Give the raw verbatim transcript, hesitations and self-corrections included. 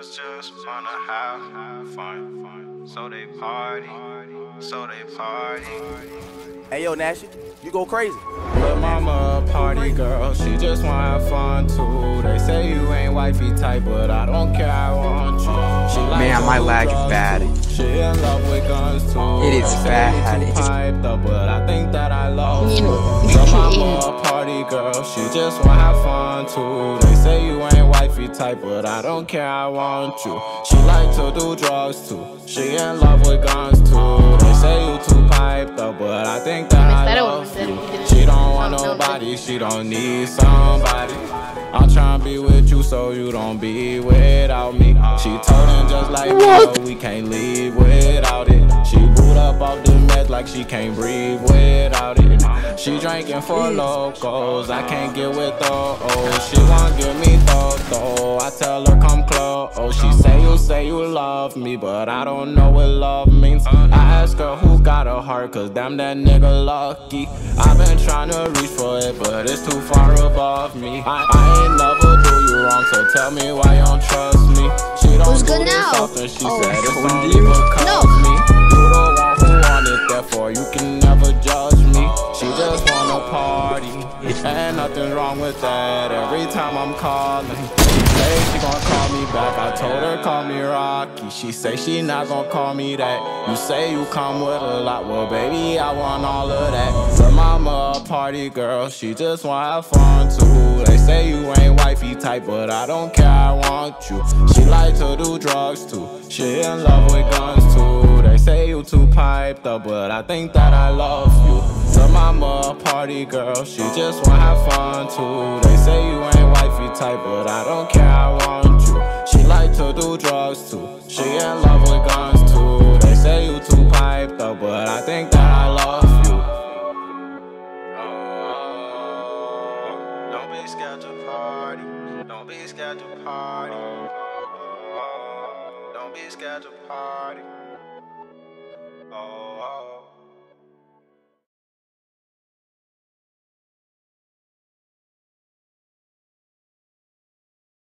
girls just wanna have fun, so they party, so they party. Hey yo, Nash, you go crazy. Lil' mama a party girl, she just wanna have fun too. They say you ain't wifey type, but I don't care, I want you. She like Man, my lag is bad. She in love with guns too. It is bad. It's piped up, but I think that I love you. Lil' mama a party girl, she just wanna have fun too. They say you ain't wifey type, but I don't care, I want you. She like to do drugs too. She in love with guns too. They say you too piped up, but I think that I love you. She don't want nobody, she don't need somebody. I'm tryna be with you so you don't be without me. She told him just like me, no, we can't leave without it. She boot up off the meds like she can't breathe without it. She drinking for locals, I can't get with those. She won't give me though, I tell her come close. She say you say you love me, but I don't know what love means. I ask her who got a heart, cause damn that nigga lucky. I've been trying to reach for it, but it's too far above me. I, I ain't never do you wrong, so tell me why you don't trust me. She don't Who's do good this now? often, she Oh, said it's only because no. me. You the one who want it, therefore you can never judge me. She just wanna party, and nothing wrong with that. Every time I'm calling, she say she gon' call me back. I told her call me Rocky, she say she not gon' call me that. You say you come with a lot, well baby I want all of that. Her mama a party girl, she just wanna have fun too. They say you ain't wifey type, but I don't care, I want you. She like to do drugs too, she in love with guns too. They say you too piped up, but I think that I love you. Her mama a party girl, she just wanna have fun too. They say you ain't wifey type, but I don't care, I want you. She like to do drugs too, she in love with guns too. They say you too piped up, but I think that I love you. Oh, don't be scared to party, don't be scared to party. Don't be scared to party.